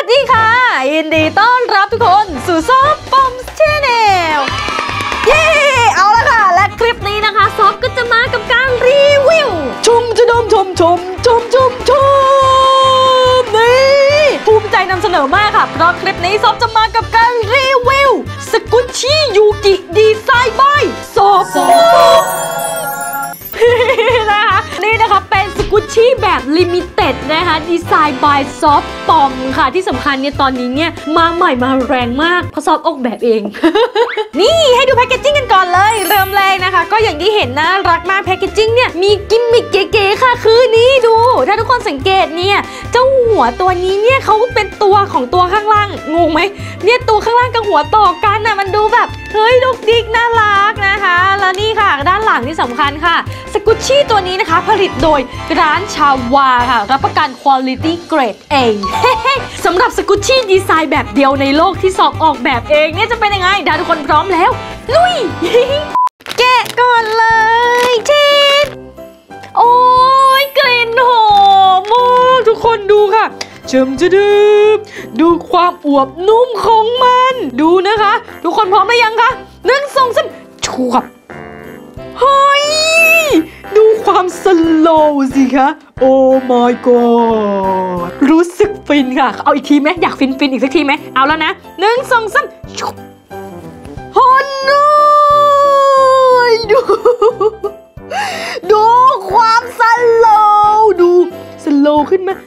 สดีค่ะยินดีต้อนรับทุกคนสู่ซอฟปอมชาแนลเย้เอาละค่ะและคลิปนี้นะคะซอฟก็จะมากับการรีวิวชมนี่ภูมิใจนำเสนอมากค่ะเพราะคลิปนี้ซอฟจะมากับการรีวิวสกุชชี่ยูกิดีไซน์บายซอฟนะคะนี่นะคะเป็นสกุชชี่แบบลิมิเต็ดนะคะดีไซน์บายซอฟปอมค่ะที่สำคัญเนี่ยตอนนี้เนี่ยมาใหม่มาแรงมากเพราะซอฟออกแบบเอง นี่ให้ดูแพคเกจจิ้งกันก่อนเลยเริ่มแรกนะคะก็อย่างที่เห็นน่ารักมากแพคเกจจิ้งเนี่ยมีกิมมิคเก๋ๆค่ะคือนี่ดูถ้าทุกคนสังเกตเนี่ยเจ้าหัวตัวนี้เนี่ยเขาเป็นตัวของตัวข้างล่างงงไหมเนี่ยตัวข้างล่างกับหัวต่อกันน่ะมันดูแบบเฮ้ยดุกดิกน่ารักนะคะแล้วนี่ค่ะด้านหลังที่สำคัญค่ะสกุชชี่ตัวนี้นะคะผลิตโดยร้านชาวาค่ะรับประกัน Quality Grade A สำหรับสกุชชี่ดีไซน์แบบเดียวในโลกที่ซอฟออกแบบเองเนี่ยจะเป็นยังไงดาทุกคนพร้อมแล้วลุย แกะก่อนเลยชิดโอ้ยกลิ่นหอมมากทุกคนดูค่ะดูความอวบนุ่มของมันดูนะคะทุกคนพร้อมหรือยังคะ1 2 3ชวบเฮ้ยดูความสโลว์สิคะโอ้ my god รู้สึกฟินค่ะเอาอีกทีไหมอยากฟินอีกสักทีไหมเอาแล้วนะ1 2 3ชวบโอ้น้อยดูความสโลว์ดูสโลว์ขึ้นมา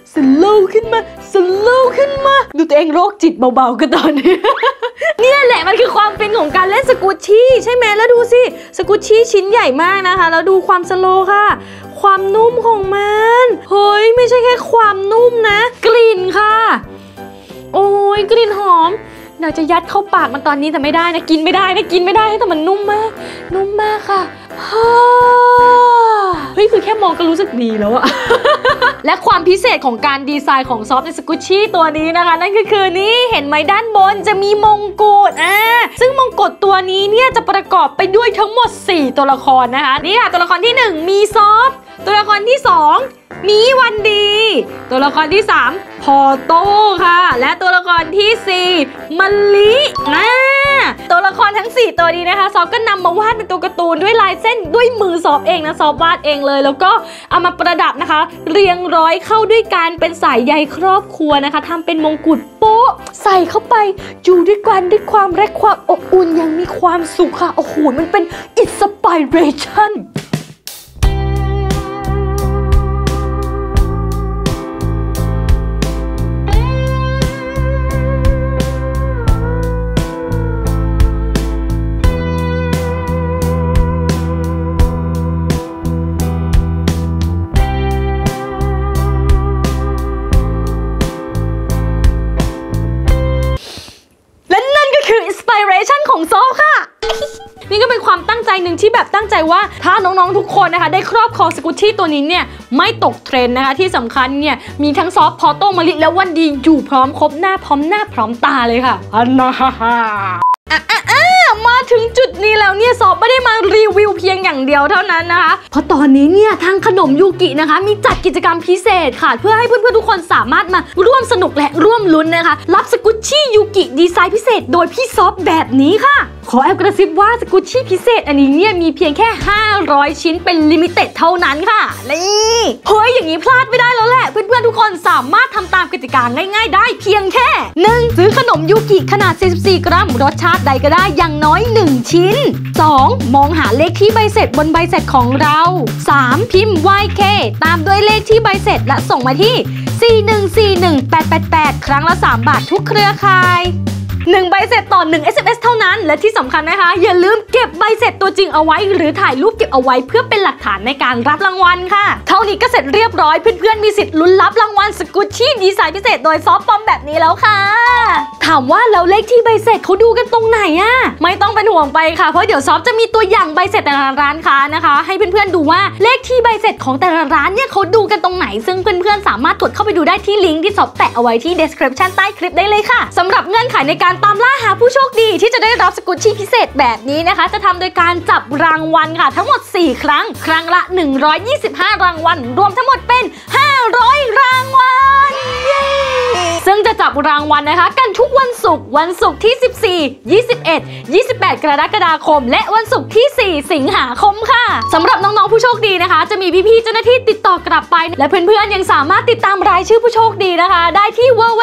ดูตัวเองโรคจิตเบาๆกันตอนนี้ เนี่ยแหละมันคือความฟินของการเล่นสกูชี่ใช่ไหมแล้วดูสิสกูชี่ชิ้นใหญ่มากนะคะแล้วดูความสโลว์ค่ะความนุ่มของมันเฮ้ยไม่ใช่แค่ความนุ่มนะกลิ่นค่ะโอ้ยกลิ่นหอมอยากจะยัดเข้าปากมันตอนนี้แต่ไม่ได้นะกินไม่ได้แต่มันนุ่มมากค่ะเฮ้ยคือแค่มองก็รู้สึกดีแล้วอะ และความพิเศษของการดีไซน์ของซอฟในสกุชชี่ตัวนี้นะคะนั่นก็คือนี่เห็นไหมด้านบนจะมีมงกุฎซึ่งมงกุฎตัวนี้เนี่ยจะประกอบไปด้วยทั้งหมด4ตัวละครนะคะนี่ค่ะตัวละครที่1มีซอฟตัวละครที่2มีวันดีตัวละครที่3พอโต้ค่ะและตัวละครที่4มะลิตัวละครทั้ง4ตัวนี้นะคะซอฟก็นำมาวาดเป็นตัวการ์ตูนด้วยลายเส้นด้วยมือซอฟเองนะซอฟวาดเองเลยแล้วก็เอามาประดับนะคะเรียงร้อยเข้าด้วยกันเป็นสายใยครอบครัวนะคะทำเป็นมงกุฎโป๊ะใส่เข้าไปอยู่ด้วยกันด้วยความรักความอบอุ่นอย่างมีความสุขค่ะโอ้โหมันเป็นอินสปิเรชั่นของซอฟค่ะ นี่ก็เป็นความตั้งใจหนึ่งที่แบบตั้งใจว่าถ้าน้องๆทุกคนนะคะได้ครอบครองสกุชชี่ตัวนี้เนี่ยไม่ตกเทรนด์นะคะที่สำคัญเนี่ยมีทั้งซอฟพอโต้มะลิและวันดีอยู่พร้อมครบหน้าพร้อมตาเลยค่ะอันน่ามาถึงจุดนี้แล้วเนี่ยซอฟไม่ได้มารีวิวเพียงอย่างเดียวเท่านั้นนะคะเพราะตอนนี้เนี่ยทางขนมยูกินะคะมีจัดกิจกรรมพิเศษค่ะเพื่อให้เพื่อนๆทุกคนสามารถมาร่วมสนุกและร่วมลุ้นนะคะรับสกุชชี่ยูกิดีไซน์พิเศษโดยพี่ซอฟแบบนี้ค่ะขอแอบกระซิบว่าสกุชชี่พิเศษอันนี้เนี่ยมีเพียงแค่500ชิ้นเป็นลิมิเต็ดเท่านั้นค่ะนี่เฮ้ยอย่างนี้พลาดไม่ได้แล้วแหละเพื่อนๆทุกคนสามารถทำตามกติกาง่ายๆได้เพียงแค่1ซื้อขนมยูกิขนาด44กรัมรสชาติใดก็ได้อย่างน้อย1ชิ้น 2. มองหาเลขที่ใบเสร็จบนใบเสร็จของเรา 3. พิมพ์ YK ตามด้วยเลขที่ใบเสร็จและส่งมาที่ 4141888 ครั้งละ3 บาททุกเครือข่าย1 ใบเสร็จต่อ1 SMS เท่านั้นและที่สำคัญนะคะอย่าลืมเก็บใบเสร็จตัวจริงเอาไว้หรือถ่ายรูปเก็บเอาไว้เพื่อเป็นหลักฐานในการรับรางวัลค่ะเท่านี้ก็เสร็จเรียบร้อยเพื่อนๆมีสิทธิ์ลุ้นรับรางวัลสกุชชี่ดีไซน์พิเศษโดยซอฟปอมแบบนี้แล้วค่ะถามว่าแล้วเลขที่ใบเสร็จเขาดูกันตรงไหนอะไม่ต้องเป็นห่วงไปค่ะเพราะเดี๋ยวซอฟจะมีตัวอย่างใบเสร็จแต่ละร้านค้านะคะให้เพื่อนๆดูว่าเลขที่ใบเสร็จของแต่ละร้านเนี่ยเขาดูกันตรงไหนซึ่งเพื่อนๆสามารถกดเข้าไปดูได้ที่ลิงก์ที่ซอฟแปะเอาไว้ที่ description ใต้คลิปได้เลยค่ะสำหรับเงื่อนไขในการตามล่าหาผู้โชคดีที่จะได้รับสกุชชี่พิเศษแบบนี้นะคะจะทำโดยการจับรางวัลค่ะทั้งหมด4ครั้งครั้งละ125รางวัลรวมทั้งหมดเป็น500รางวัลซึ่งจะจับรางวัลนะคะกันทุกวันศุกร์ที่14 21 28กรกฎาคมและวันศุกร์ที่4สิงหาคมค่ะสำหรับน้องๆผู้โชคดีนะคะจะมีพี่ๆเจ้าหน้าที่ติดต่อกลับไปและเพื่อนๆยังสามารถติดตามรายชื่อผู้โชคดีนะคะได้ที่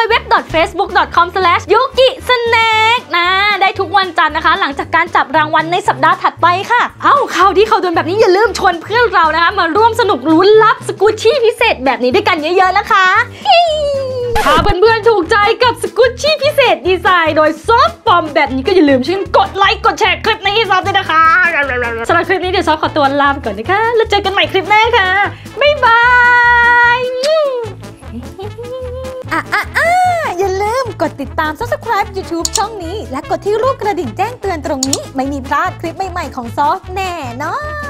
www.facebook.com/yukisnack นะได้ทุกวันจันทร์นะคะหลังจากการจับรางวัลในสัปดาห์ถัดไปค่ะข่าวที่เขาโดนแบบนี้อย่าลืมชวนเพื่อนเรานะคะมาร่วมสนุกลุ้นรับสกูชี่พิเศษแบบนี้ด้วยกันเยอะๆนะคะถ้าเพื่อนๆถูกใจกับสกูชี่พิเศษดีไซน์โดยซอฟต์ปอมแบบนี้ก็อย่าลืมช่วยกดไลค์กดแชร์คลิปนี้ให้ซอฟด้วยนะคะสำหรับคลิปนี้เดี๋ยวซอฟขอตัวลาไปก่อนนะคะแล้วเจอกันใหม่คลิปหน้าค่ะบ๊ายบายอย่าลืมกดติดตาม Subscribe YouTube ช่องนี้และกดที่รูปกระดิ่งแจ้งเตือนตรงนี้ไม่มีพลาดคลิปใหม่ๆของซอฟแน่นอน